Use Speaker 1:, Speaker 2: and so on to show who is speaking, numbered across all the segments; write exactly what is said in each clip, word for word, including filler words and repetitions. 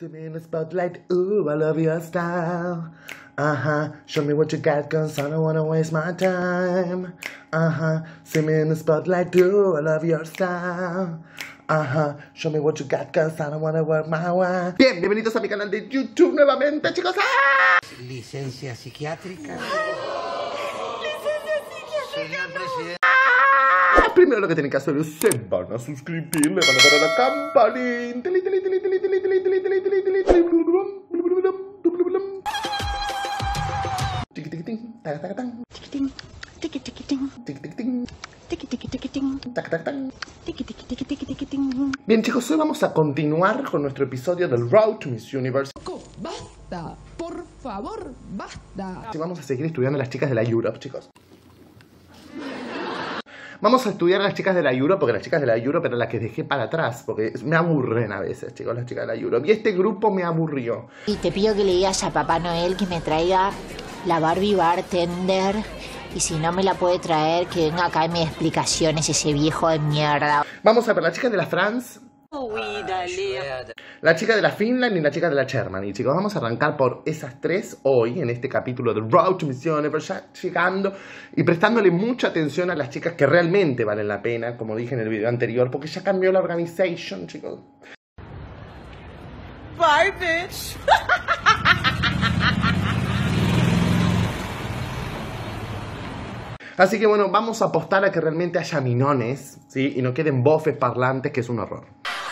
Speaker 1: See me in the spotlight, ooh, I love your style. Uh-huh, show me what you got, cause I don't wanna waste my time. Uh-huh, see me in the spotlight, ooh, I love your style. Ajá, show me what you got, cause I don't wanna work my way. Bien, bienvenidos a mi canal de YouTube nuevamente, chicos. ¡Ah!
Speaker 2: Licencia psiquiátrica.
Speaker 3: Licencia psiquiátrica.
Speaker 2: Señor presidente.
Speaker 1: ¡Ah! Primero lo que tienen que hacer es se van a suscribir, le van a dar a la campanita. Tiquitín, tac tac tan.
Speaker 3: Tiquitín, tiquitín,
Speaker 1: Tiquitín.
Speaker 3: tiki tiki tiki ting,
Speaker 1: Tac tac tan.
Speaker 3: tiki tiki tiki tiki tiki ting.
Speaker 1: Bien, chicos, hoy vamos a continuar con nuestro episodio del Road to Miss Universe.
Speaker 4: Basta, por favor, basta.
Speaker 1: Y vamos a seguir estudiando a las chicas de la Europe, chicos. Vamos a estudiar a las chicas de la Europe, porque las chicas de la Europe eran las que dejé para atrás, porque me aburren a veces, chicos, las chicas de la Europe. Y este grupo me aburrió.
Speaker 5: Y te pido que le digas a Papá Noel que me traiga la Barbie Bartender. Y si no me la puede traer, que venga acá y me dé explicaciones ese viejo de mierda.
Speaker 1: Vamos a ver la chica de la France,
Speaker 3: Uy, dale.
Speaker 1: la chica de la Finland y la chica de la Germany. Chicos, vamos a arrancar por esas tres hoy, en este capítulo de Road to Miss Universe, ya llegando y prestándole mucha atención a las chicas que realmente valen la pena, como dije en el video anterior, porque ya cambió la organization, chicos.
Speaker 3: Bye, bitch.
Speaker 1: Así que bueno, vamos a apostar a que realmente haya minones, ¿sí? Y no queden bofes parlantes, que es un horror.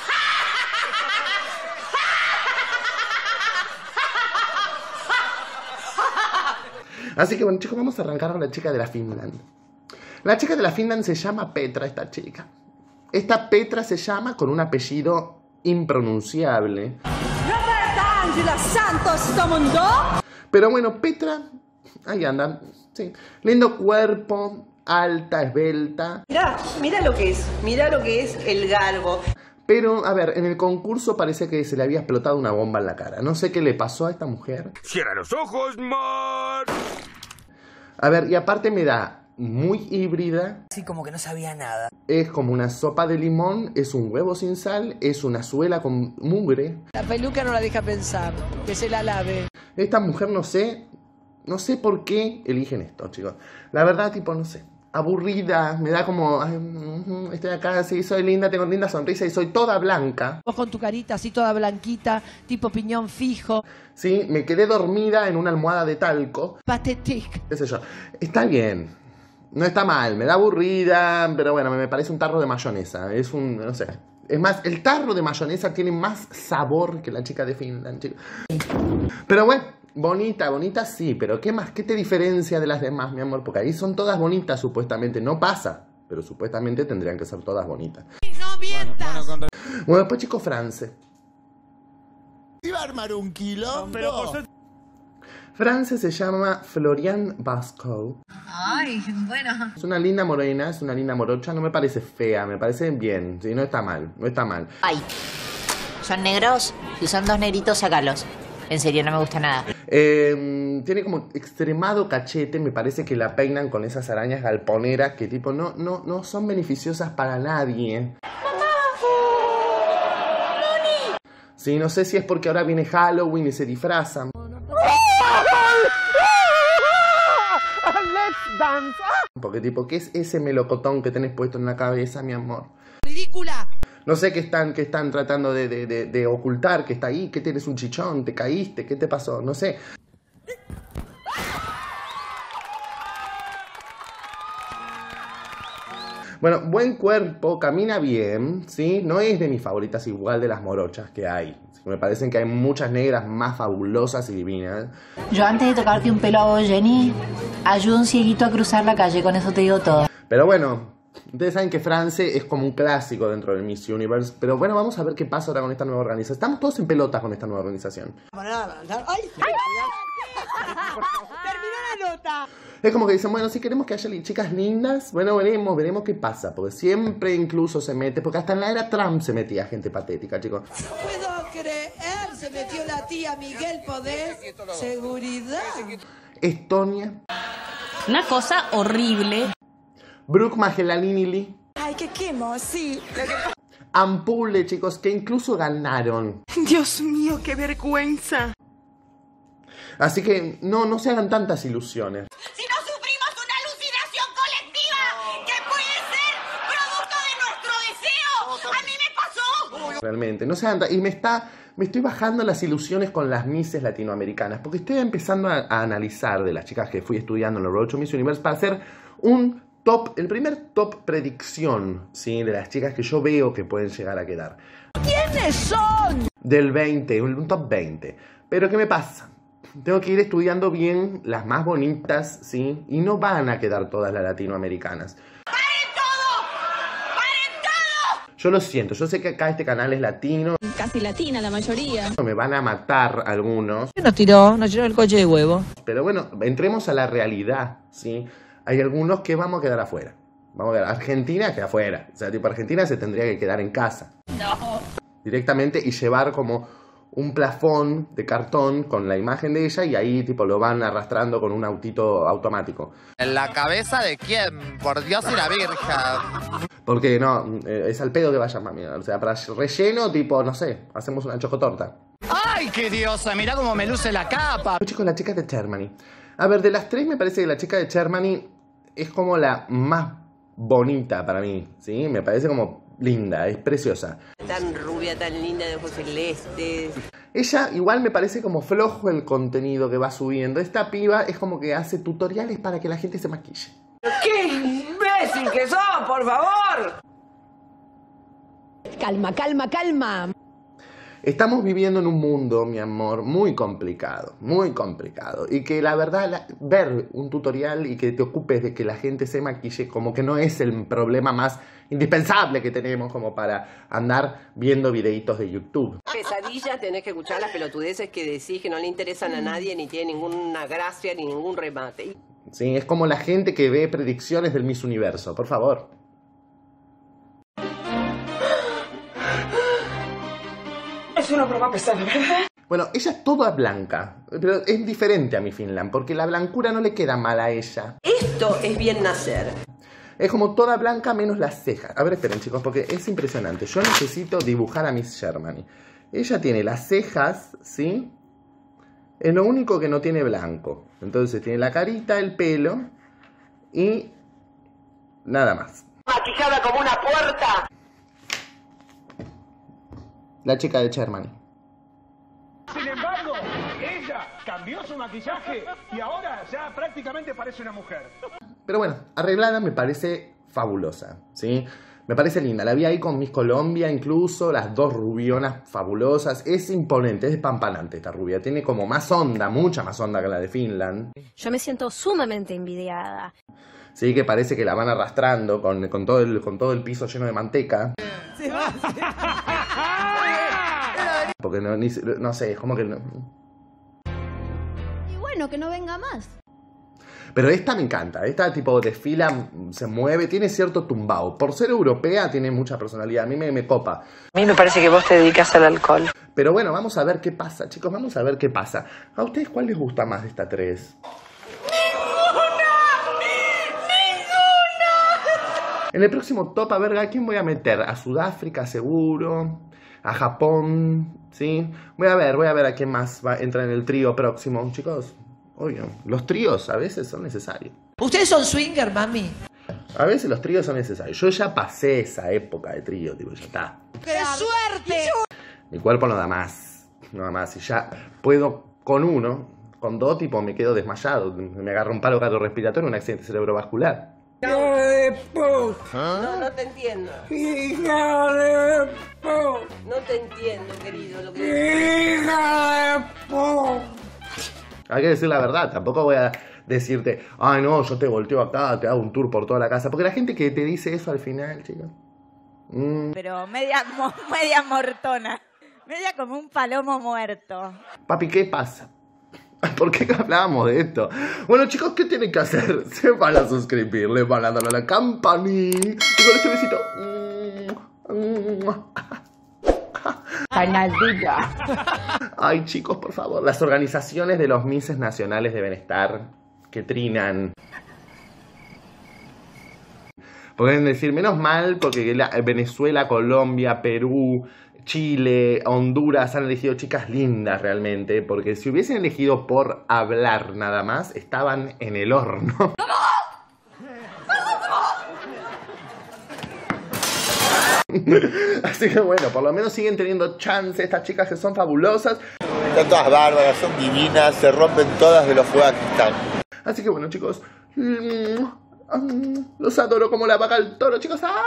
Speaker 1: Así que bueno, chicos, vamos a arrancar con la chica de la Finland. La chica de la Finland se llama Petra, esta chica. Esta Petra se llama con un apellido impronunciable.
Speaker 3: Roberta Angela Santos Tomundo.
Speaker 1: Pero bueno, Petra, ahí anda, sí. Lindo cuerpo, alta, esbelta.
Speaker 6: Mira, mira lo que es, mira lo que es el garbo.
Speaker 1: Pero, a ver, en el concurso parece que se le había explotado una bomba en la cara. No sé qué le pasó a esta mujer.
Speaker 2: Cierra los ojos, Mar.
Speaker 1: A ver, y aparte me da muy híbrida.
Speaker 7: Así como que no sabía nada.
Speaker 1: Es como una sopa de limón, es un huevo sin sal, es una suela con mugre.
Speaker 4: La peluca no la deja pensar, que se la lave.
Speaker 1: Esta mujer no sé, no sé por qué eligen esto, chicos. La verdad, tipo, no sé. Aburrida, me da como, ay, uh, estoy acá, sí, soy linda, tengo linda sonrisa y soy toda blanca.
Speaker 4: Vos con tu carita así toda blanquita, tipo piñón fijo.
Speaker 1: Sí, me quedé dormida en una almohada de talco.
Speaker 4: Patetic.
Speaker 1: Qué sé yo. Está bien, no está mal, me da aburrida, pero bueno, me parece un tarro de mayonesa. Es un, no sé. Es más, el tarro de mayonesa tiene más sabor que la chica de Finland, chicos. Pero bueno. Bonita, bonita sí, pero ¿qué más? ¿Qué te diferencia de las demás, mi amor? Porque ahí son todas bonitas, supuestamente. No pasa, pero supuestamente tendrían que ser todas bonitas.
Speaker 4: ¡No mientas!
Speaker 1: Bueno, bueno, después, chico, France.
Speaker 2: ¿Iba a armar un quilombo? Pero por suerte...
Speaker 1: France se llama Florian Basco.
Speaker 5: Ay, bueno.
Speaker 1: Es una linda morena, es una linda morocha. No me parece fea, me parece bien. Sí, no está mal, no está mal.
Speaker 5: Ay, son negros. Si son dos negritos, sácalos. En serio, no me gusta nada.
Speaker 1: Eh, tiene como extremado cachete, me parece que la peinan con esas arañas galponeras que tipo no, no, no son beneficiosas para nadie. Sí, no sé si es porque ahora viene Halloween y se disfrazan. Porque tipo, ¿qué es ese melocotón que tenés puesto en la cabeza, mi amor?
Speaker 4: ¡Ridícula!
Speaker 1: No sé qué están, qué están tratando de, de, de, de ocultar, que está ahí, que tienes un chichón, te caíste, ¿qué te pasó? No sé. Bueno, buen cuerpo, camina bien, ¿sí? No es de mis favoritas igual de las morochas que hay. Me parecen que hay muchas negras más fabulosas y divinas.
Speaker 5: Yo antes de tocarte un pelo a vos, Jenny, ayudo a un cieguito a cruzar la calle, con eso te digo todo.
Speaker 1: Pero bueno, ustedes saben que France es como un clásico dentro del Miss Universe. Pero bueno, vamos a ver qué pasa ahora con esta nueva organización. Estamos todos en pelotas con esta nueva organización.
Speaker 6: ¡Ay! ¡Terminó la nota!
Speaker 1: Es como que dicen, bueno, si queremos que haya chicas lindas, bueno, veremos, veremos qué pasa. Porque siempre incluso se mete, porque hasta en la era Trump se metía gente patética, chicos.
Speaker 4: No puedo creer, se metió la tía Miguel Podés. Seguridad.
Speaker 1: Estonia.
Speaker 8: Una cosa horrible.
Speaker 1: Brooke Magellaninili.
Speaker 3: Ay, qué quemo, sí.
Speaker 1: Ampule, chicos, que incluso ganaron.
Speaker 3: Dios mío, qué vergüenza.
Speaker 1: Así que no, no se hagan tantas ilusiones.
Speaker 7: Si no sufrimos una alucinación colectiva que puede ser producto de nuestro deseo. A mí me pasó.
Speaker 1: Realmente, no se hagan tan- Y me está... Me estoy bajando las ilusiones con las Misses latinoamericanas, porque estoy empezando a, a analizar de las chicas que fui estudiando en el Road to Miss Universe para hacer un top, el primer top predicción, ¿sí? De las chicas que yo veo que pueden llegar a quedar.
Speaker 3: ¿Quiénes son?
Speaker 1: Del veinte, un top veinte. Pero ¿qué me pasa? Tengo que ir estudiando bien las más bonitas, ¿sí? Y no van a quedar todas las latinoamericanas.
Speaker 7: ¡Paren todo! ¡Paren todo!
Speaker 1: Yo lo siento, yo sé que acá este canal es latino,
Speaker 8: Casi latina la mayoría.
Speaker 1: me van a matar algunos,
Speaker 9: Nos tiró, nos tiró el coche de huevo.
Speaker 1: pero bueno, entremos a la realidad, ¿sí? Hay algunos que vamos a quedar afuera. Vamos a quedar, Argentina queda afuera. O sea, tipo, Argentina se tendría que quedar en casa.
Speaker 8: No.
Speaker 1: Directamente y llevar como un plafón de cartón con la imagen de ella y ahí tipo lo van arrastrando con un autito automático.
Speaker 2: ¿En la cabeza de quién? Por Dios y la Virgen.
Speaker 1: Porque no, eh, es al pedo que vaya mami. O sea, para relleno, tipo, no sé, hacemos una chocotorta.
Speaker 2: ¡Ay, qué diosa! Mirá cómo me luce la capa.
Speaker 1: Chicos, la chica de Germany. A ver, de las tres me parece que la chica de Germany es como la más bonita para mí, ¿sí? Me parece como linda, es preciosa.
Speaker 6: Tan rubia, tan linda, de ojos celestes.
Speaker 1: Ella igual me parece como flojo el contenido que va subiendo. Esta piba es como que hace tutoriales para que la gente se maquille.
Speaker 4: ¡Qué imbécil que sos, por favor!
Speaker 8: Calma, calma, calma.
Speaker 1: Estamos viviendo en un mundo, mi amor, muy complicado, muy complicado. Y que la verdad, la- ver un tutorial y que te ocupes de que la gente se maquille como que no es el problema más indispensable que tenemos como para andar viendo videitos de YouTube.
Speaker 6: Pesadilla, tenés que escuchar las pelotudeces que decís que no le interesan a nadie, ni tienen ninguna gracia, ni ningún remate.
Speaker 1: ¿Sí? Es como la gente que ve predicciones del Miss Universo, por favor.
Speaker 4: Es una broma pesada, ¿verdad?
Speaker 1: Bueno, ella es toda blanca, pero es diferente a mi Finland, porque la blancura no le queda mal a ella.
Speaker 6: Esto es bien nacer.
Speaker 1: Es como toda blanca menos las cejas. A ver, esperen chicos, porque es impresionante. Yo necesito dibujar a Miss Germany. Ella tiene las cejas, ¿sí? Es lo único que no tiene blanco. Entonces tiene la carita, el pelo y nada más.
Speaker 6: Maquillada como una puerta.
Speaker 1: La chica de Germany.
Speaker 10: Sin embargo, ella cambió su maquillaje y ahora ya prácticamente parece una mujer.
Speaker 1: Pero bueno, arreglada me parece fabulosa, ¿sí? Me parece linda. La vi ahí con Miss Colombia incluso, las dos rubionas fabulosas. Es imponente, es despampanante esta rubia. Tiene como más onda, mucha más onda que la de Finland.
Speaker 8: Yo me siento sumamente envidiada.
Speaker 1: Sí, que parece que la van arrastrando con, con, todo, el, con todo el piso lleno de manteca. Porque no, ni, no sé, es como que no...
Speaker 8: Y bueno, que no venga más.
Speaker 1: Pero esta me encanta, esta tipo desfila, se mueve, tiene cierto tumbao. Por ser europea tiene mucha personalidad, a mí me, me copa.
Speaker 9: A mí me parece que vos te dedicas al alcohol.
Speaker 1: Pero bueno, vamos a ver qué pasa, chicos, vamos a ver qué pasa. ¿A ustedes cuál les gusta más de estas tres? En el próximo top, a ver, ¿a quién voy a meter? A Sudáfrica, seguro. A Japón, ¿sí? Voy a ver, voy a ver a quién más va a entrar en el trío próximo. Chicos, obvio, los tríos a veces son necesarios.
Speaker 9: ¿Ustedes son swinger, mami?
Speaker 1: A veces los tríos son necesarios. Yo ya pasé esa época de trío, tipo, ya está.
Speaker 4: ¡Qué suerte!
Speaker 1: Mi cuerpo no da más, no da más. Y ya puedo con uno, con dos, tipo, me quedo desmayado. Me agarra un paro cardiorrespiratorio, un accidente cerebrovascular.
Speaker 4: ¡Hijo de puta!
Speaker 6: No, no te entiendo.
Speaker 4: ¡Hija de puta!
Speaker 6: No te entiendo, querido. Lo que...
Speaker 4: ¡Hija de puta!
Speaker 1: Hay que decir la verdad, tampoco voy a decirte, ay no, yo te volteo acá, te hago un tour por toda la casa. Porque la gente que te dice eso al final, chicos. Mm,
Speaker 3: Pero media, mo- media mortona. Media como un palomo muerto.
Speaker 1: papi, ¿qué pasa? ¿Por qué hablábamos de esto? Bueno, chicos, ¿qué tienen que hacer? Se van a suscribir, le van a dar a la campanita. Y con este besito.
Speaker 9: Canaldilla.
Speaker 1: Ay, chicos, por favor. Las organizaciones de los Misses nacionales deben estar que trinan. Pueden decir, menos mal, porque la- Venezuela, Colombia, Perú, Chile, Honduras han elegido chicas lindas realmente, porque si hubiesen elegido por hablar nada más, estaban en el horno. Así que bueno, por lo menos siguen teniendo chance estas chicas que son fabulosas.
Speaker 2: Están todas bárbaras, son divinas, se rompen todas de lo feas que están.
Speaker 1: Así que bueno, chicos, mm, mm, los adoro como la vaca al toro, chicos. ¡Ah!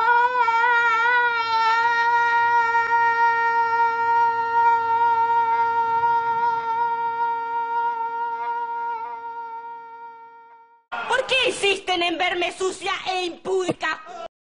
Speaker 7: ¿Por qué insisten en verme sucia e impúdica?